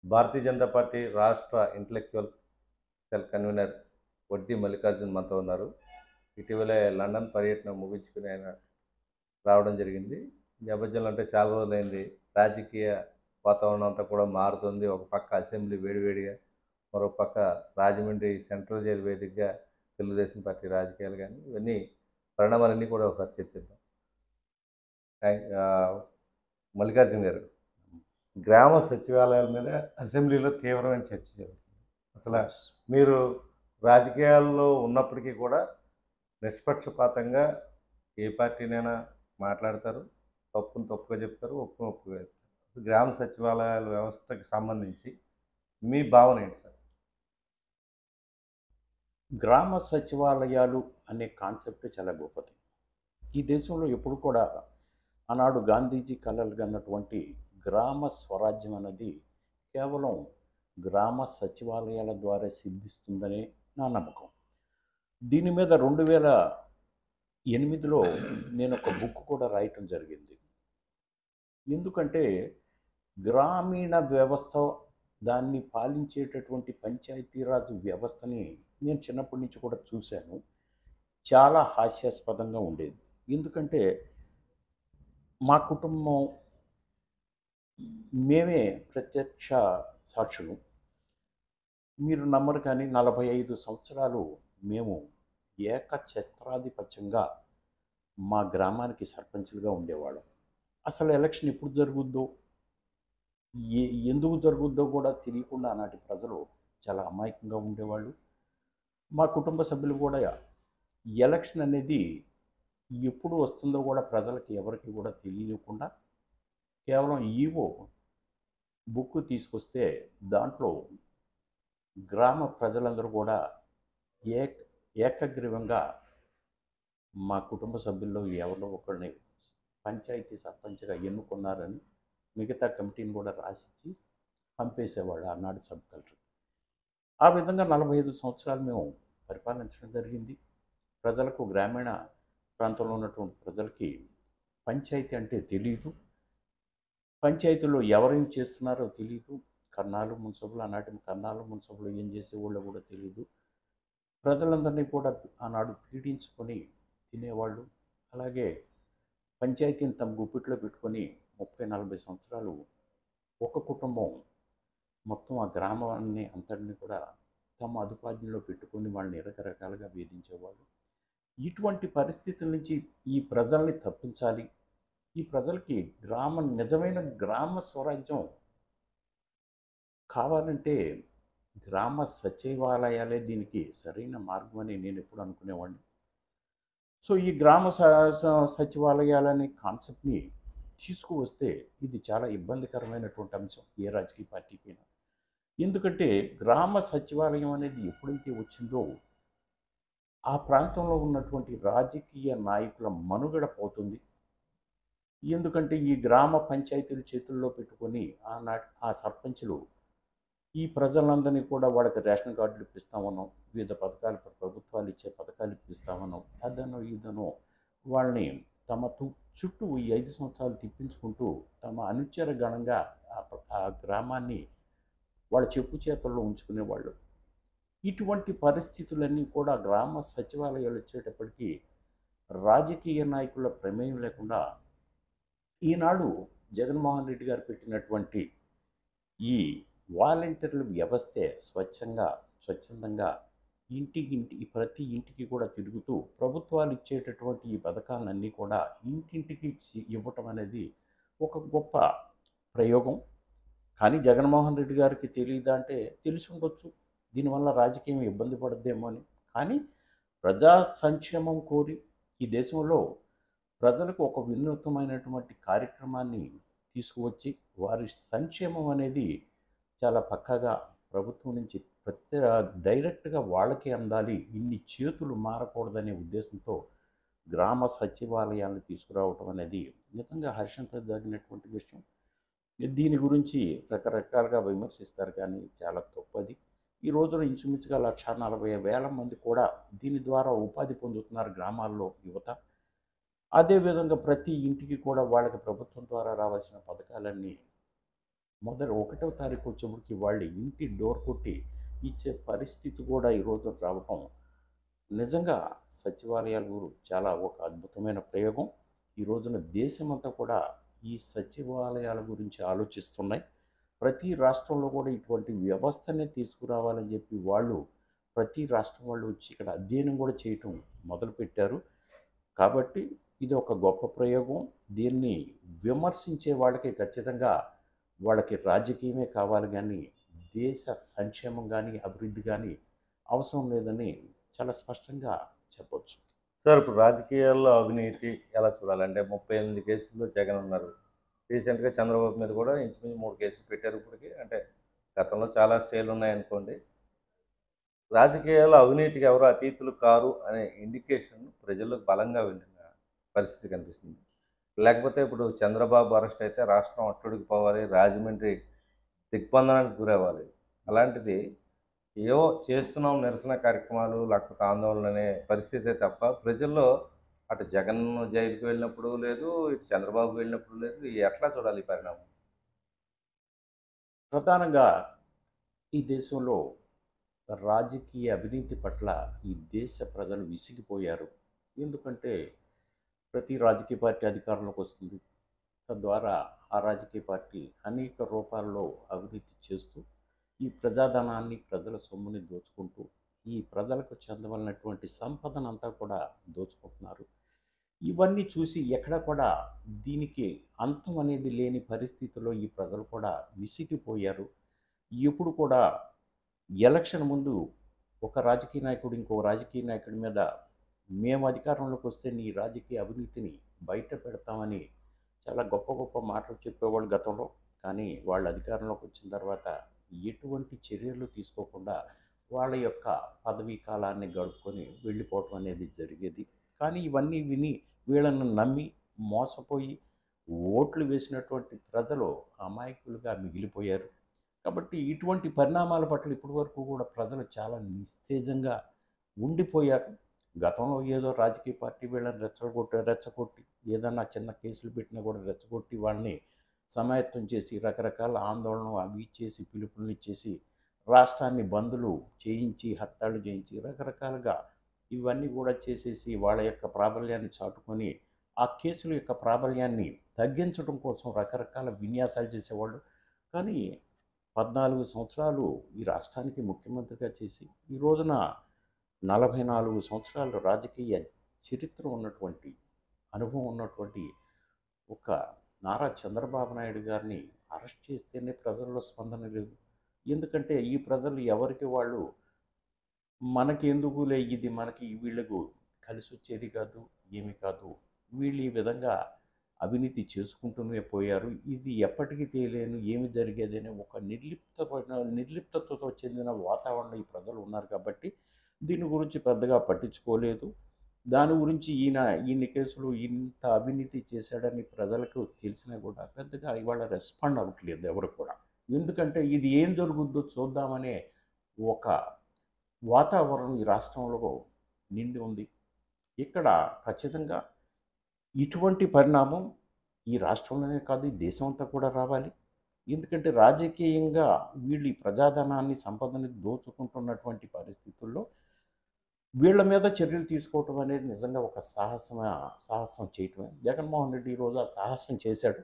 భారతీయ జనతా పార్టీ రాష్ట్ర intellectual cell convener Vaddi Mallikarjun మనతో ఉన్నారు. ఇటీవలే లండన్ పర్యటన ముగించుకుని ఆయన రావడం జరిగింది. ఈ నేపథ్యంలో అంటే చాలా రోజులైంది. రాజకీయ వాతావరణం అంతా కూడా మారుతుంది. ఒక పక్క అసెంబ్లీ వేడివేడిగా, మరో పక్క రాజమండ్రి సెంట్రల్ జైలు వేదికగా తెలుగుదేశం పార్టీ రాజకీయాలు కానీ ఇవన్నీ పరిణామాలన్నీ కూడా ఒకసారి చర్చిద్దాం. మల్లికార్జున్ గారు, గ్రామ సచివాలయాల మీద అసెంబ్లీలో తీవ్రమైన చర్చ జరుగుతుంది. అసలు Yes. మీరు రాజకీయాల్లో ఉన్నప్పటికీ కూడా నిష్పక్షపాతంగా ఏ పార్టీనైనా మాట్లాడతారు. తప్పును తప్పుగా చెప్తారు, ఒప్పును ఒప్పుగా చెప్తారు. గ్రామ సచివాలయాల వ్యవస్థకి సంబంధించి మీ భావన ఏంటి సార్? గ్రామ సచివాలయాలు అనే కాన్సెప్ట్ చాలా గొప్పది. ఈ దేశంలో ఎప్పుడు కూడా ఆనాడు గాంధీజీ కలలు కన్నటువంటి గ్రామ స్వరాజ్యం అన్నది కేవలం గ్రామ సచివాలయాల ద్వారా సిద్ధిస్తుందనే నా నమ్మకం. దీని మీద 2008లో నేను ఒక బుక్ కూడా రాయటం జరిగింది. ఎందుకంటే గ్రామీణ వ్యవస్థ, దాన్ని పాలించేటటువంటి పంచాయతీరాజ్ వ్యవస్థని నేను చిన్నప్పటి నుంచి కూడా చూశాను. చాలా హాస్యాస్పదంగా ఉండేది. ఎందుకంటే మా కుటుంబం, మేమే ప్రత్యక్ష సాక్షులు. మీరు నమ్మరు కానీ 45 సంవత్సరాలు మేము ఏకఛత్రాధిపత్యంగా మా గ్రామానికి సర్పంచులుగా ఉండేవాళ్ళం. అసలు ఎలక్షన్ ఎప్పుడు జరుగుద్దో, ఎందుకు జరుగుద్దో కూడా తెలియకుండా ఆనాటి ప్రజలు చాలా అమాయకంగా ఉండేవాళ్ళు. మా కుటుంబ సభ్యులు కూడా ఎలక్షన్ అనేది ఎప్పుడు వస్తుందో కూడా ప్రజలకి ఎవరికి కూడా తెలియకుండా కేవలం ఈవో బుక్ తీసుకొస్తే దాంట్లో గ్రామ ప్రజలందరూ కూడా ఏకగ్రీవంగా మా కుటుంబ సభ్యుల్లో ఎవరో ఒకరిని పంచాయతీ సర్పంచ్గా ఎన్నుకున్నారని మిగతా కమిటీని కూడా రాసిచ్చి పంపేసేవాళ్ళు ఆనాడు సబ్ కలెక్టర్. ఆ విధంగా 45 సంవత్సరాలు మేము పరిపాలించడం జరిగింది. ప్రజలకు, గ్రామీణ ప్రాంతంలో ఉన్నటువంటి ప్రజలకి పంచాయతీ అంటే తెలియదు. పంచాయతీలో ఎవరేం చేస్తున్నారో తెలియదు. కన్నాలు మున్సబులు, ఆనాటి కన్నాలు మున్సబులు ఏం చేసేవాళ్ళో కూడా తెలియదు. ప్రజలందరినీ కూడా ఆనాడు పీడించుకొని తినేవాళ్ళు. అలాగే పంచాయతీని తమ గుప్పిట్లో పెట్టుకొని 30-40 సంవత్సరాలు ఒక కుటుంబం మొత్తం ఆ గ్రామాన్ని అంతటిని కూడా తమ అదుపాజ్ఞలో పెట్టుకొని వాళ్ళని రకరకాలుగా వేధించేవాళ్ళు. ఇటువంటి పరిస్థితుల నుంచి ఈ ప్రజల్ని తప్పించాలి. ఈ ప్రజలకి నిజమైన గ్రామ స్వరాజ్యం కావాలంటే గ్రామ సచివాలయాలే దీనికి సరైన మార్గం అని నేను ఎప్పుడు అనుకునేవాడిని. సో ఈ గ్రామ సచివాలయాలనే కాన్సెప్ట్ని తీసుకువస్తే ఇది చాలా ఇబ్బందికరమైనటువంటి అంశం ఏ రాజకీయ పార్టీకైనా. ఎందుకంటే గ్రామ సచివాలయం అనేది ఎప్పుడైతే వచ్చిందో ఆ ప్రాంతంలో ఉన్నటువంటి రాజకీయ నాయకుల మనుగడ పోతుంది. ఎందుకంటే ఈ గ్రామ పంచాయతీల చేతుల్లో పెట్టుకొని ఆ సర్పంచులు ఈ ప్రజలందరినీ కూడా వాళ్ళకి రేషన్ కార్డులు ఇప్పిస్తామన్నాం, వివిధ పథకాలు, ప్రభుత్వాలు ఇచ్చే పథకాలు ఇప్పిస్తామన్నాం, అదనో ఇదనో వాళ్ళని తమ చుట్టూ ఈ 5 సంవత్సరాలు తిప్పించుకుంటూ తమ అనుచర గణంగా ఆ గ్రామాన్ని వాళ్ళ చెప్పు చేతుల్లో ఉంచుకునేవాళ్ళు. ఇటువంటి పరిస్థితులన్నీ కూడా గ్రామ సచివాలయాలు వచ్చేటప్పటికీ రాజకీయ నాయకుల ప్రమేయం లేకుండా ఈనాడు జగన్మోహన్ రెడ్డి గారు పెట్టినటువంటి ఈ వాలంటీర్ల వ్యవస్థే స్వచ్ఛందంగా ప్రతి ఇంటికి కూడా తిరుగుతూ ప్రభుత్వాలు ఇచ్చేటటువంటి ఈ పథకాలన్నీ కూడా ఇంటింటికి ఇవ్వటం అనేది ఒక గొప్ప ప్రయోగం. కానీ జగన్మోహన్ రెడ్డి గారికి తెలియదా అంటే తెలిసి ఉండొచ్చు, దీనివల్ల రాజకీయం ఇబ్బంది పడద్దేమో అని. కానీ ప్రజా సంక్షేమం కోరి ఈ దేశంలో ప్రజలకు ఒక వినూత్నమైనటువంటి కార్యక్రమాన్ని తీసుకువచ్చి వారి సంక్షేమం అనేది చాలా పక్కాగా ప్రభుత్వం నుంచి డైరెక్ట్గా వాళ్ళకే అందాలి, ఇన్ని చేతులు మారకూడదనే ఉద్దేశంతో గ్రామ సచివాలయాలను తీసుకురావటం అనేది నిజంగా హర్షించదగినటువంటి విషయం. దీని గురించి రకరకాలుగా విమర్శిస్తారు కానీ చాలా తప్పది. ఈ రోజున ఇంచుమించుగా 140,000 మంది కూడా దీని ద్వారా ఉపాధి పొందుతున్నారు గ్రామాల్లో యువత. అదేవిధంగా ప్రతి ఇంటికి కూడా వాళ్ళకి ప్రభుత్వం ద్వారా రావాల్సిన పథకాలన్నీ ఒకటవ తారీఖు వచ్చేప్పటికి వాళ్ళ ఇంటి డోర్ కొట్టి ఇచ్చే పరిస్థితి కూడా ఈరోజు రావటం నిజంగా సచివాలయాలు చాలా ఒక అద్భుతమైన ప్రయోగం. ఈ రోజున దేశమంతా కూడా ఈ సచివాలయాల గురించి ఆలోచిస్తున్నాయి. ప్రతి రాష్ట్రంలో కూడా ఇటువంటి వ్యవస్థనే తీసుకురావాలని చెప్పి వాళ్ళు ప్రతి రాష్ట్రం వాళ్ళు వచ్చి ఇక్కడ అధ్యయనం కూడా చేయటం మొదలుపెట్టారు. కాబట్టి ఇది ఒక గొప్ప ప్రయోగం. దీన్ని విమర్శించే వాళ్ళకి ఖచ్చితంగా వాళ్ళకి రాజకీయమే కావాలి కానీ దేశ సంక్షేమం కానీ అభివృద్ధి కానీ అవసరం లేదని చాలా స్పష్టంగా చెప్పొచ్చు. సార్, ఇప్పుడు రాజకీయాల్లో అవినీతి ఎలా చూడాలంటే 38 కేసుల్లో జగన్ ఉన్నారు. రీసెంట్గా చంద్రబాబు మీద కూడా ఇంచుమించు 3 కేసులు పెట్టారు ఇప్పటికి. అంటే గతంలో చాలా స్టేలు ఉన్నాయనుకోండి. రాజకీయాల్లో అవినీతికి ఎవరు అతీతులు కారు అనే ఇండికేషన్ ప్రజలకు బలంగా వెళ్ళిన పరిస్థితి కనిపిస్తుంది. లేకపోతే ఇప్పుడు చంద్రబాబు అరెస్ట్ అయితే రాష్ట్రం అట్టుడికి పోవాలి, రాజమండ్రి దిగ్బంధనానికి గురవ్వాలి. అలాంటిది ఏవో చేస్తున్నాం నిరసన కార్యక్రమాలు లేకపోతే ఆందోళన అనే పరిస్థితే తప్ప ప్రజల్లో అటు జగన్ జైలుకి వెళ్ళినప్పుడు లేదు, ఇటు చంద్రబాబు వెళ్ళినప్పుడు లేదు. ఎట్లా చూడాలి ఈ పరిణామం? ప్రధానంగా ఈ దేశంలో రాజకీయ అవినీతి పట్ల ఈ దేశ ప్రజలు విసిగిపోయారు. ఎందుకంటే ప్రతి రాజకీయ పార్టీ అధికారంలోకి వస్తుంది. తద్వారా ఆ రాజకీయ పార్టీ అనేక రూపాల్లో అవినీతి చేస్తూ ఈ ప్రజాధనాన్ని ప్రజల సొమ్ముని దోచుకుంటూ ఈ ప్రజలకు చెందవలసినటువంటి సంపదనంతా కూడా దోచుకుంటున్నారు. ఇవన్నీ చూసి ఎక్కడ కూడా దీనికి అంతం అనేది లేని పరిస్థితిలో ఈ ప్రజలు కూడా విసిగిపోయారు. ఎప్పుడు కూడా ఎలక్షన్ ముందు ఒక రాజకీయ నాయకుడు ఇంకో రాజకీయ నాయకుడి మీద మేము అధికారంలోకి వస్తే నీ రాజకీయ అవినీతిని బయట పెడతామని చాలా గొప్ప గొప్ప మాటలు చెప్పేవాళ్ళు గతంలో. కానీ వాళ్ళు అధికారంలోకి వచ్చిన తర్వాత ఎటువంటి చర్యలు తీసుకోకుండా వాళ్ళ యొక్క పదవీ కాలాన్ని గడుపుకొని వెళ్ళిపోవటం అనేది జరిగేది. కానీ ఇవన్నీ విని వీళ్ళను నమ్మి మోసపోయి ఓట్లు వేసినటువంటి ప్రజలు అమాయకులుగా మిగిలిపోయారు. కాబట్టి ఇటువంటి పరిణామాల పట్ల ఇప్పటివరకు కూడా ప్రజలు చాలా నిస్తేజంగా ఉండిపోయారు. గతంలో ఏదో రాజకీయ పార్టీ వీళ్ళని రెచ్చగొట్టి ఏదన్నా చిన్న కేసులు పెట్టినా కూడా రెచ్చగొట్టి వాళ్ళని సమాయత్తం చేసి రకరకాల ఆందోళన అవి చేసి పిలుపులను ఇచ్చేసి రాష్ట్రాన్ని బందులు చేయించి హత్యలు చేయించి రకరకాలుగా ఇవన్నీ కూడా చేసేసి వాళ్ళ యొక్క ప్రాబల్యాన్ని చాటుకొని ఆ కేసుల యొక్క ప్రాబల్యాన్ని తగ్గించడం కోసం రకరకాల విన్యాసాలు చేసేవాళ్ళు. కానీ 14 సంవత్సరాలు ఈ రాష్ట్రానికి ముఖ్యమంత్రిగా చేసి ఈ రోజున 44 సంవత్సరాలు రాజకీయ చరిత్ర ఉన్నటువంటి అనుభవం ఉన్నటువంటి ఒక నారా చంద్రబాబు నాయుడు గారిని అరెస్ట్ చేస్తేనే ప్రజల్లో స్పందన లేదు. ఎందుకంటే ఈ ప్రజలు ఎవరికి వాళ్ళు మనకి ఎందుకులే ఇది మనకి వీళ్ళకు కలిసి వచ్చేది కాదు ఏమి కాదు, వీళ్ళు ఈ విధంగా అవినీతి చేసుకుంటూనే పోయారు, ఇది ఎప్పటికీ తేలేను ఏమి జరిగేదని ఒక నిర్లిప్తతో చెందిన వాతావరణం ఈ ప్రజలు ఉన్నారు. కాబట్టి దీని గురించి పెద్దగా పట్టించుకోలేదు. దాని గురించి ఇన్ని కేసులు ఇంత అవినీతి చేశాడని ప్రజలకు తెలిసినా కూడా పెద్దగా ఇవాళ రెస్పాండ్ అవ్వట్లేదు ఎవరు కూడా. ఎందుకంటే ఇది ఏం జరుగుద్దో చూద్దామనే ఒక వాతావరణం ఈ రాష్ట్రంలో నిండి ఉంది. ఇక్కడ ఖచ్చితంగా ఇటువంటి పరిణామం ఈ రాష్ట్రంలోనే కాదు ఈ దేశం అంతా కూడా రావాలి. ఎందుకంటే రాజకీయంగా వీళ్ళు ఈ ప్రజాధనాన్ని సంపదని దోచుకుంటున్నటువంటి పరిస్థితుల్లో వీళ్ళ మీద చర్యలు తీసుకోవటం అనేది నిజంగా ఒక సాహసం చేయటమే. జగన్మోహన్ రెడ్డి ఈరోజు ఆ సాహసం చేశాడు.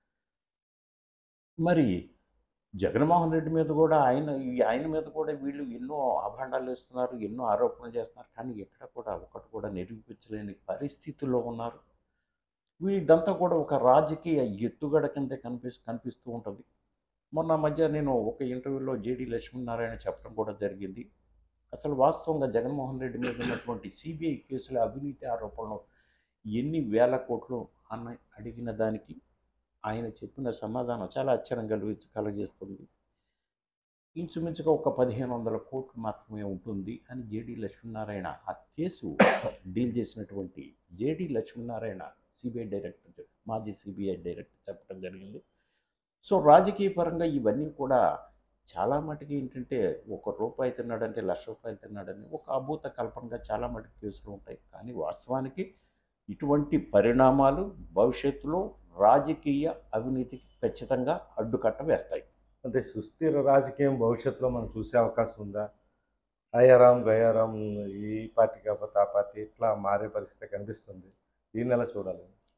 మరి జగన్మోహన్ రెడ్డి మీద కూడా ఆయన మీద కూడా వీళ్ళు ఎన్నో అభాండాలు వేస్తున్నారు, ఎన్నో ఆరోపణలు చేస్తున్నారు. కానీ ఎక్కడ కూడా ఒకటి కూడా నిరూపించలేని పరిస్థితుల్లో ఉన్నారు. వీళ్ళంతా కూడా ఒక రాజకీయ ఎత్తుగడ కింద కనిపిస్తూ ఉంటుంది. మొన్న మధ్య నేను ఒక ఇంటర్వ్యూలో జేడి లక్ష్మీనారాయణ చెప్పడం కూడా జరిగింది. అసలు వాస్తవంగా జగన్మోహన్ రెడ్డి మీద ఉన్నటువంటి సిబిఐ కేసుల అవినీతి ఆరోపణలు ఎన్ని వేల కోట్లు అన్న అడిగిన దానికి ఆయన చెప్పిన సమాధానం చాలా ఆశ్చర్యం కలుగజేస్తుంది. ఇంచుమించుగా ఒక 1500 కోట్లు మాత్రమే ఉంటుంది అని జేడి లక్ష్మీనారాయణ ఆ కేసు డీల్ చేసినటువంటి జేడి లక్ష్మీనారాయణ సిబిఐ డైరెక్టర్, మాజీ సిబిఐ డైరెక్టర్ చెప్పడం జరిగింది. సో రాజకీయ పరంగా ఇవన్నీ కూడా చాలా మటుకు ఏంటంటే ₹1 తిన్నాడంటే ₹1,00,000 తిన్నాడని ఒక అభూత కల్పనగా చాలా మటుకు కేసులు ఉంటాయి. కానీ వాస్తవానికి ఇటువంటి పరిణామాలు భవిష్యత్తులో రాజకీయ అవినీతికి ఖచ్చితంగా అడ్డుకట్ట వేస్తాయి. అంటే సుస్థిర రాజకీయం భవిష్యత్తులో మనం చూసే అవకాశం ఉందా? అయ్యారాం గయారాం ఈ పార్టీ కాకపోతే ఆ పార్టీ ఇట్లా మారే పరిస్థితి కనిపిస్తుంది. దీన్ని ఎలా చూడాలి?